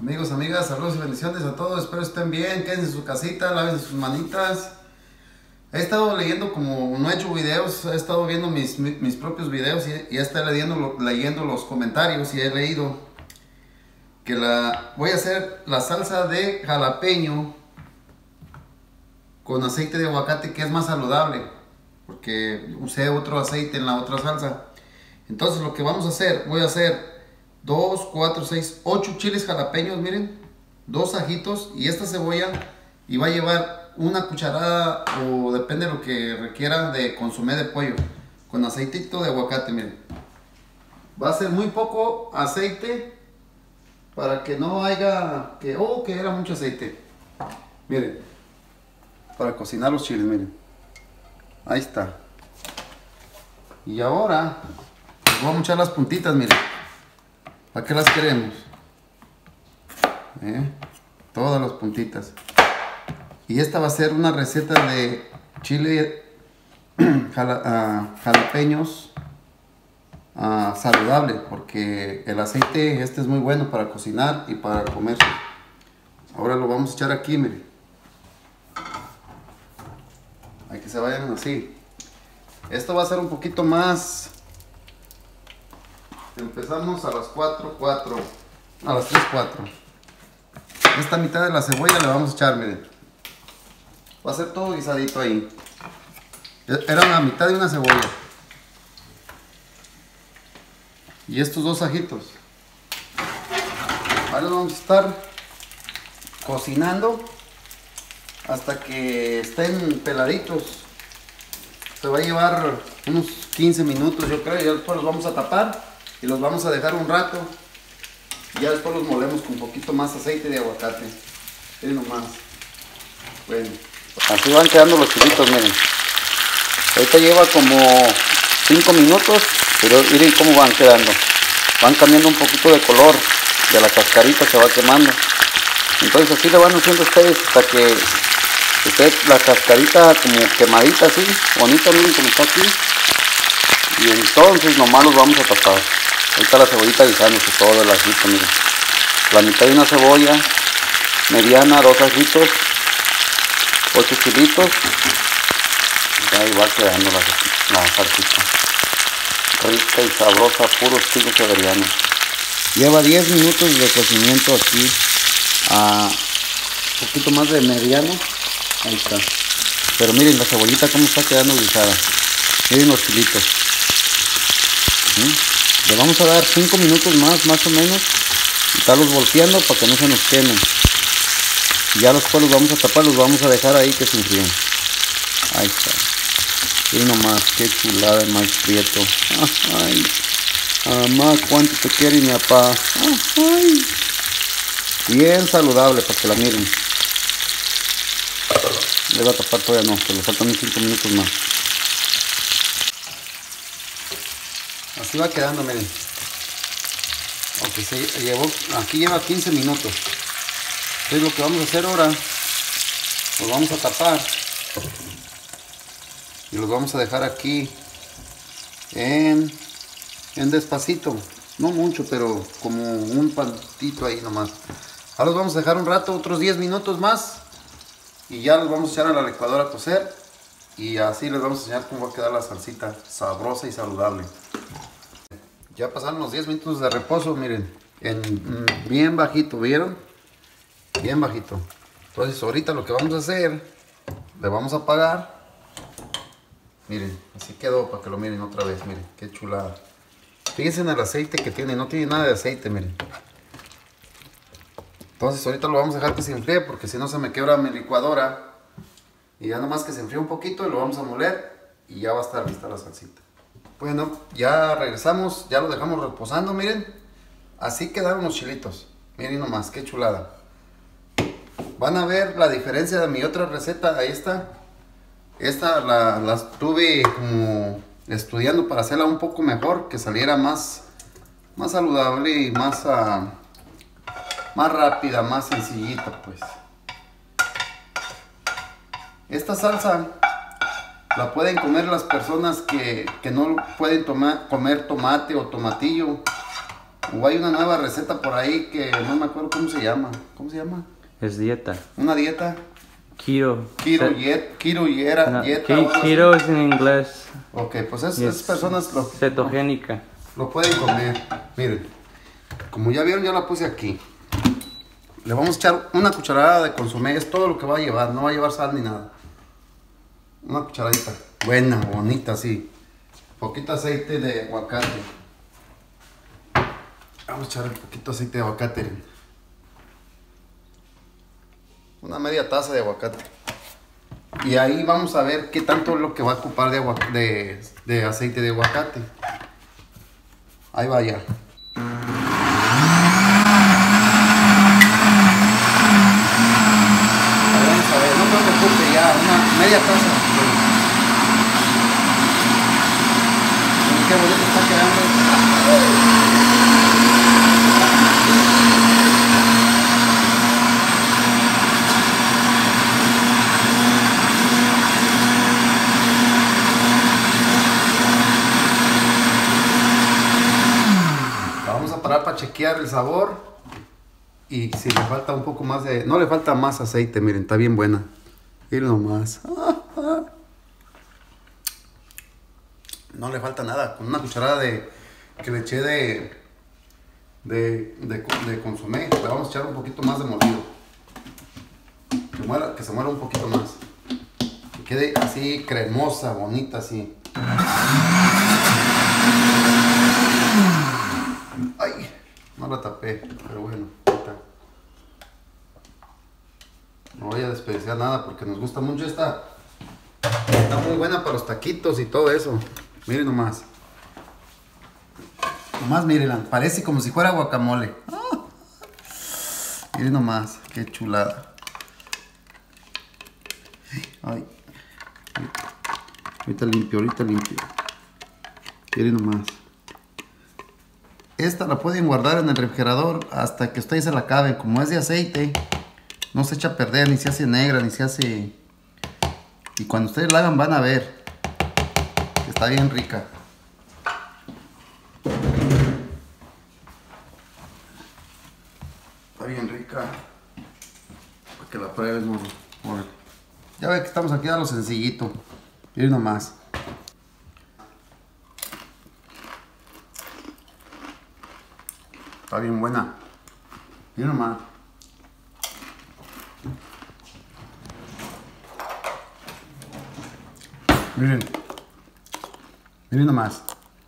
Amigos, amigas, saludos y bendiciones a todos. Espero estén bien, quédense en su casita, laven sus manitas. He estado leyendo, como no he hecho videos, he estado viendo mis propios videos y he estado leyendo los comentarios y he leído que voy a hacer la salsa de jalapeño con aceite de aguacate, que es más saludable, porque usé otro aceite en la otra salsa. Entonces lo que vamos a hacer, voy a hacer 2, 4, 6, 8 chiles jalapeños, miren, 2 ajitos y esta cebolla, y va a llevar una cucharada, o depende de lo que requiera, de consomé de pollo con aceitito de aguacate. Miren, va a ser muy poco aceite para que no haya que era mucho aceite. Miren, para cocinar los chiles, miren, ahí está. Y ahora vamos a echar las puntitas, miren. ¿Para qué las queremos? Todas las puntitas. Y esta va a ser una receta de chile jalapeños saludable, porque el aceite este es muy bueno para cocinar y para comer. Ahora lo vamos a echar aquí, miren. Hay que se vayan así. Esto va a ser un poquito más. Empezamos a las 4, a las 3, 4. Esta mitad de la cebolla le vamos a echar, miren. Va a ser todo guisadito ahí. Era la mitad de una cebolla. Y estos 2 ajitos. Ahora los vamos a estar cocinando hasta que estén peladitos. Se va a llevar unos 15 minutos, yo creo. Y después los vamos a tapar y los vamos a dejar un rato. Ya después los molemos con un poquito más aceite de aguacate. Miren nomás. Bueno, así van quedando los chilitos, miren. Ahorita lleva como 5 minutos, pero miren cómo van quedando. Van cambiando un poquito de color, de la cascarita se va quemando. Entonces así le van haciendo ustedes hasta que esté la cascarita como quemadita así, bonita, miren como está aquí. Y entonces nomás los vamos a tapar. Ahí está la cebollita guisándose todo el ajito, miren. La mitad de una cebolla mediana, 2 ajitos, 8 chilitos. Y ahí va quedando la salsita. Rica y sabrosa, puros chiles severianos. Lleva 10 minutos de cocimiento aquí, a un poquito más de mediano. Ahí está. Pero miren la cebollita cómo está quedando guisada. Miren los chilitos. Le vamos a dar 5 minutos más o menos. Y estarlos volteando para que no se nos quemen. Y ya después los vamos a tapar, los vamos a dejar ahí que se enfríen. Ahí está. Miren nomás, qué chulada el maíz prieto. Ay, mamá, cuánto te quiere mi papá. Ay. Bien saludable para que la miren. Le voy a tapar todavía no, que le faltan unos 5 minutos más. Así va quedando, miren. Aquí lleva 15 minutos. Entonces lo que vamos a hacer ahora, los vamos a tapar y los vamos a dejar aquí en despacito. No mucho, pero como un pantito ahí nomás. Ahora los vamos a dejar un rato, otros 10 minutos más. Y ya los vamos a echar a la licuadora a cocer. Y así les vamos a enseñar cómo va a quedar la salsita sabrosa y saludable. Ya pasaron los 10 minutos de reposo, miren. Bien bajito, ¿vieron? Bien bajito. Entonces ahorita lo que vamos a hacer, le vamos a apagar. Miren, así quedó para que lo miren otra vez, miren, qué chulada. Fíjense en el aceite que tiene, no tiene nada de aceite, miren. Entonces ahorita lo vamos a dejar que se enfríe porque si no se me quebra mi licuadora. Y ya nomás que se enfríe un poquito y lo vamos a moler y ya va a estar lista la salsita. Bueno, ya regresamos, ya lo dejamos reposando, miren. Así quedaron los chilitos. Miren nomás, qué chulada. Van a ver la diferencia de mi otra receta. Ahí está. Esta la estuve como estudiando para hacerla un poco mejor, que saliera más saludable y más rápida, más sencillita, pues. Esta salsa la pueden comer las personas que no pueden comer tomate o tomatillo. O hay una nueva receta por ahí que no me acuerdo cómo se llama. ¿Cómo se llama? Es dieta. Una dieta. Keto. Keto Keto es en inglés. Ok, pues esas personas cetogénica. lo pueden comer. Miren, como ya vieron, ya la puse aquí. Le vamos a echar una cucharada de consomé. Es todo lo que va a llevar. No va a llevar sal ni nada. Una cucharadita. Buena, bonita, así. Poquito aceite de aguacate. Vamos a echar un poquito de aceite de aguacate. Una media taza de aguacate. Y ahí vamos a ver qué tanto es lo que va a ocupar de aceite de aguacate. Ahí vaya. Ahí vamos a ver, no me preocupe ya, una media taza. Qué bonito está quedando. Para chequear el sabor y si le falta un poco más de... No le falta más aceite, miren, está bien buena. Miren nomás. No le falta nada. Con una cucharada que le eché de consomé, le vamos a echar un poquito más de molido. Que se muera un poquito más. Que quede así cremosa, bonita, así. Ay, no la tapé, pero bueno, no voy a desperdiciar nada porque nos gusta mucho esta. Está muy buena para los taquitos y todo eso. Miren nomás. Nomás mírenla, parece como si fuera guacamole. Miren nomás, qué chulada. Ay. Ahorita limpio. Miren nomás. Esta la pueden guardar en el refrigerador hasta que ustedes se la acaben. Como es de aceite, no se echa a perder, ni se hace negra, ni se hace... Y cuando ustedes la hagan van a ver que está bien rica. Está bien rica. Para que la prueben, morro. Ya ve que estamos aquí a lo sencillito. Miren nomás. Está bien buena. Miren nomás. Miren nomás.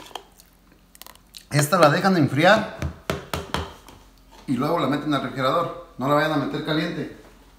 Esta la dejan enfriar y luego la meten al refrigerador. No la vayan a meter caliente.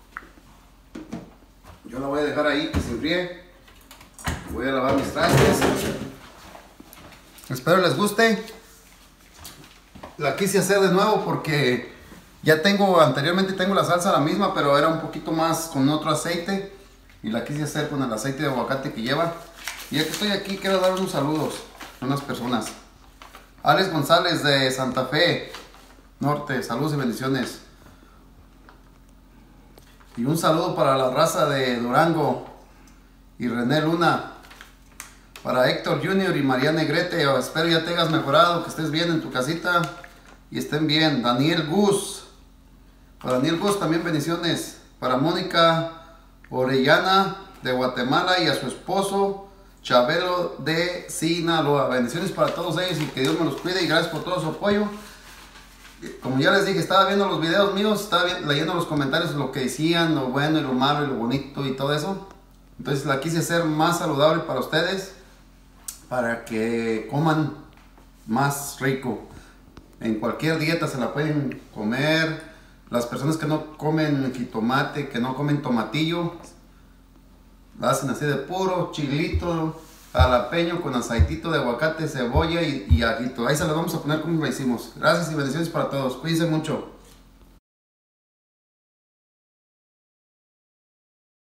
Yo la voy a dejar ahí que se enfríe. Voy a lavar mis trastes. Espero les guste. La quise hacer de nuevo porque ya anteriormente tengo la salsa la misma, pero era un poquito más con otro aceite. Y la quise hacer con el aceite de aguacate que lleva. Y ya que estoy aquí, quiero dar unos saludos a unas personas. Alex González de Santa Fe Norte, saludos y bendiciones. Y un saludo para la raza de Durango y René Luna. Para Héctor Jr. y María Negrete, espero ya te hayas mejorado, que estés bien en tu casita y estén bien. Daniel Gus, para Daniel Gus también bendiciones. Para Mónica Orellana de Guatemala y a su esposo Chabelo de Sinaloa. Bendiciones para todos ellos y que Dios me los cuide y gracias por todo su apoyo. Como ya les dije, estaba viendo los videos míos, estaba leyendo los comentarios lo que decían, lo bueno y lo malo y lo bonito y todo eso. Entonces la quise hacer más saludable para ustedes, para que coman más rico. En cualquier dieta se la pueden comer. Las personas que no comen jitomate, que no comen tomatillo, la hacen así de puro chilito, jalapeño con aceitito de aguacate, cebolla y ajito. Ahí se la vamos a poner como la hicimos. Gracias y bendiciones para todos. Cuídense mucho.